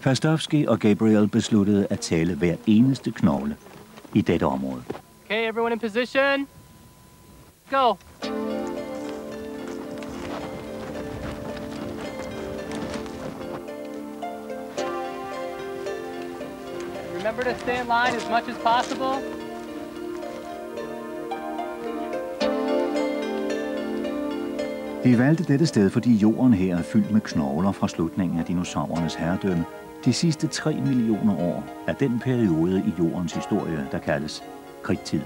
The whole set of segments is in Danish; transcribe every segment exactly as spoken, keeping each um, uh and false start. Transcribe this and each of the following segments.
Fastovsky og Gabriel besluttede at tælle hver eneste knogle i dette område. Okay, everyone in position. Go. Remember to stay in line as much as possible. De valgte dette sted, fordi jorden her er fyldt med knogler fra slutningen af dinosaurernes herredømme de sidste tre millioner år af den periode i jordens historie, der kaldes kridttiden.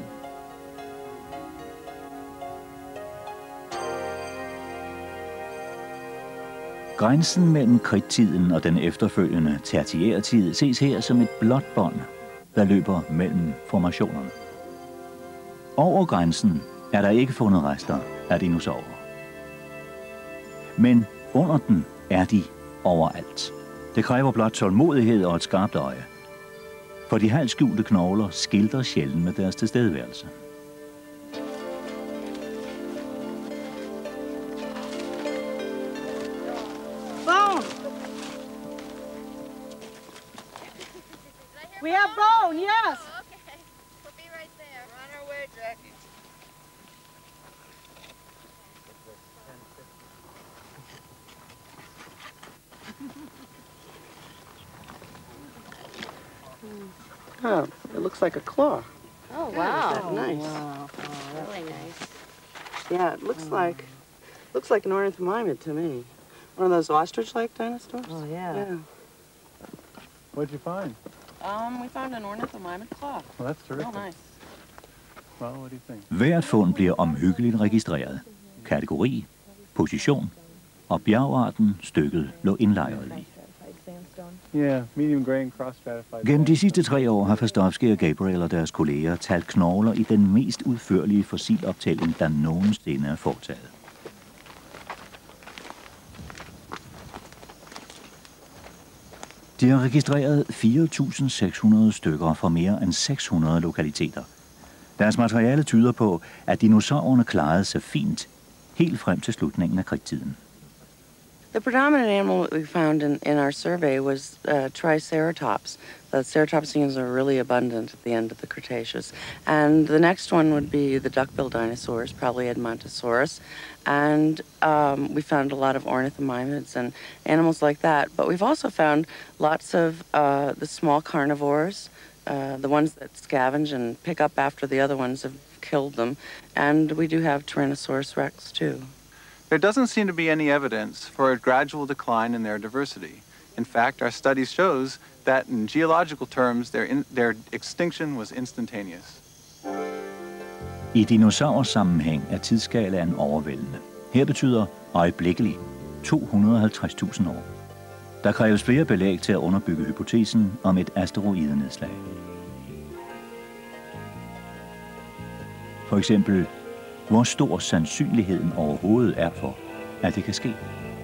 Grænsen mellem kridttiden og den efterfølgende tertiærtid ses her som et blåt bånd, der løber mellem formationerne. Over grænsen er der ikke fundet rester af dinosaurer. Men under den er de overalt. Det kræver blot tålmodighed og et skarpt øje. For de halvt skjulte knogler skilter sjældent med deres tilstedeværelse. Bone! We have bone, yes! Okay, we'll be right there. We're on our way, Jackie. Oh, it looks like a claw. Oh, wow. Yeah, nice. Wow. Oh, really nice. Yeah, it looks oh. like looks like an ornithomimid to me. One of those ostrich-like dinosaurs. Oh, yeah. Yeah. What'd you find? Um, we found an ornithomimid claw. Well, that's terrific. Real nice. Well, what do you think? Hvert fund bliver omhyggeligt registreret. Kategori, position og bjergarten stykket lå indlejret i. Yeah, medium grain cross-stratified. Gennem de sidste tre år har Fastovsky og Gabriel og deres kolleger talt knogler i den mest udførlige fossiloptælling, der nogensinde er foretaget. De har registreret fire tusind seks hundrede stykker fra mere end seks hundrede lokaliteter. Deres materiale tyder på, at dinosaurerne klarede sig fint helt frem til slutningen af kridttiden. The predominant animal we found in, in our survey was uh, Triceratops. The ceratopsians are really abundant at the end of the Cretaceous. And the next one would be the duck-billed dinosaurs, probably Edmontosaurus. And um, we found a lot of ornithomimids and animals like that. But we've also found lots of uh, the small carnivores, uh, the ones that scavenge and pick up after the other ones have killed them. And we do have Tyrannosaurus rex, too. There doesn't seem to be any evidence for a gradual decline in their diversity. In fact, our study shows that in geological terms, their, in, their extinction was instantaneous. I dinosaursammenhæng er tidsskalaen overvældende. Her betyder øjeblikkelig to hundrede og halvtreds tusind år. Der kræves flere belæg til at underbygge hypotesen om et asteroidenedslag. For eksempel, hvor stor sandsynligheden overhovedet er for, at det kan ske.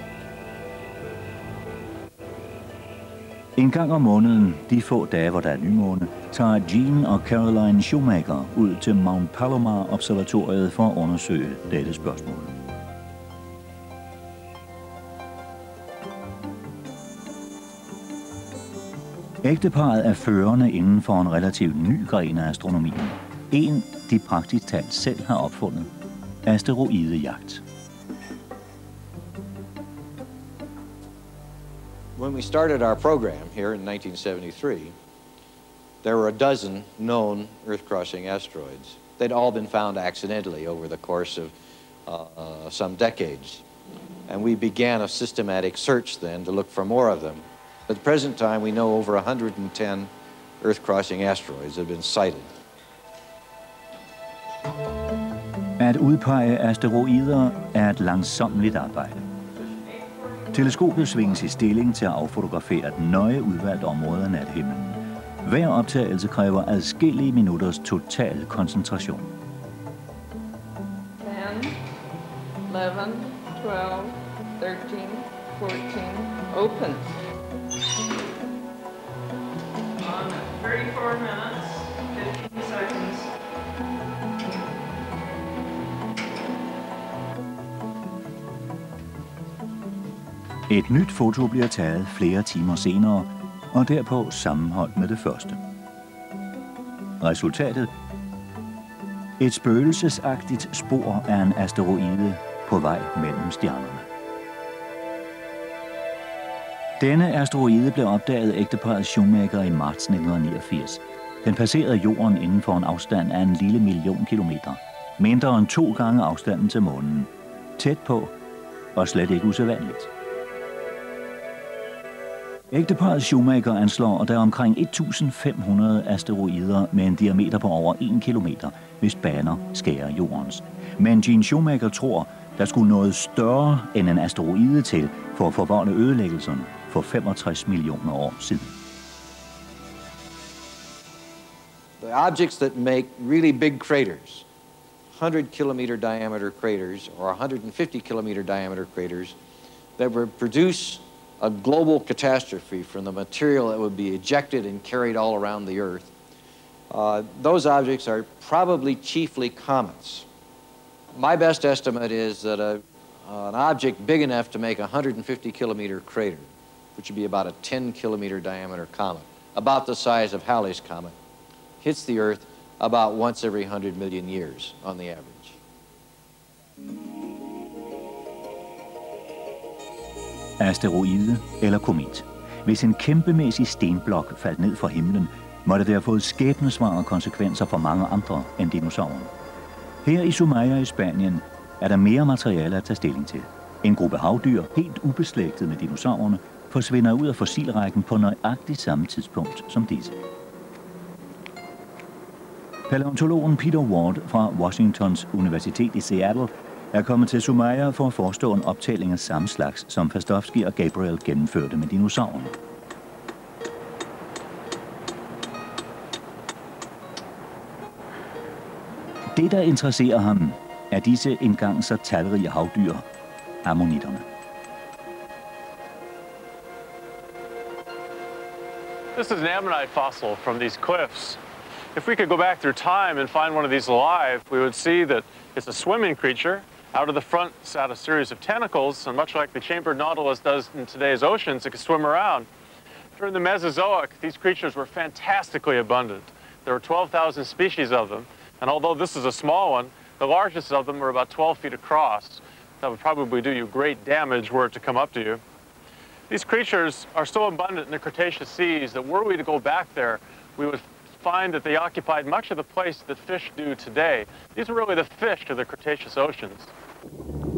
En gang om måneden, de få dage, hvor der er nymåne, tager Gene og Caroline Shoemaker ud til Mount Palomar-observatoriet for at undersøge dette spørgsmål. Ægteparret er førende inden for en relativt ny gren af astronomien. En, de praktisk talt selv har opfundet. Asteroidejagt. When we started our program here in nineteen seventy-three, there were a dozen known Earth-crossing asteroids. They'd all been found accidentally over the course of uh, uh, some decades. And we began a systematic search then to look for more of them. At the present time, we know over one hundred ten Earth-crossing asteroids have been sighted. At udpege asteroider er et langsommeligt arbejde. Teleskopet svinges i stilling til at affotografere et nøje udvalgt område af nathimlen. Hver optagelse kræver adskillige minutters total koncentration. ten, eleven, twelve, thirteen, fourteen, open. On thirty-four minutes, fifteen seconds. Et nyt foto bliver taget flere timer senere, og derpå sammenholdt med det første. Resultatet? Et spøgelsesagtigt spor af en asteroide på vej mellem stjernerne. Denne asteroide blev opdaget af ægteparret Shoemaker i marts nitten niogfirs. Den passerede jorden inden for en afstand af en lille million kilometer. Mindre end to gange afstanden til månen. Tæt på og slet ikke usædvanligt. Ægteparret Shoemaker anslår, at der er omkring et tusind fem hundrede asteroider med en diameter på over en kilometer, hvis baner skærer jordens. Men Gene Shoemaker tror, der skulle noget større end en asteroide til for at forvolde ødelæggelserne for femogtres millioner år siden. The objects that make really big craters, one hundred kilometer diameter craters or one hundred fifty kilometer diameter craters that would produce a global catastrophe from the material that would be ejected and carried all around the Earth. Uh, those objects are probably chiefly comets. My best estimate is that a, uh, an object big enough to make a one hundred fifty kilometer crater, which would be about a ten kilometer diameter comet, about the size of Halley's Comet, hits the Earth about once every one hundred million years on the average. Asteroide eller komet. Hvis en kæmpemæssig stenblok faldt ned fra himlen, måtte det have fået skæbnesvangre konsekvenser for mange andre end dinosaurer. Her i Zumaia i Spanien er der mere materiale at tage stilling til. En gruppe havdyr, helt ubeslægtet med dinosaurerne, forsvinder ud af fossilrækken på nøjagtigt samme tidspunkt som disse. Palæontologen Peter Ward fra Washingtons Universitet i Seattle er kommet til Zumaia for at forestå en optælling af samme slags, som Fastovsky og Gabriel gennemførte med dinosaurerne. Det, der interesserer ham, er disse engang så talrige havdyr, ammonitterne. This is an ammonite fossil from these cliffs. If we could go back through time and find one of these alive, we would see that it's a swimming creature. Out of the front sat a series of tentacles, and much like the chambered nautilus does in today's oceans, it could swim around. During the Mesozoic, these creatures were fantastically abundant. There were twelve thousand species of them, and although this is a small one, the largest of them were about twelve feet across. That would probably do you great damage were it to come up to you. These creatures are so abundant in the Cretaceous seas that were we to go back there, we would find that they occupied much of the place that fish do today. These are really the fish of the Cretaceous oceans.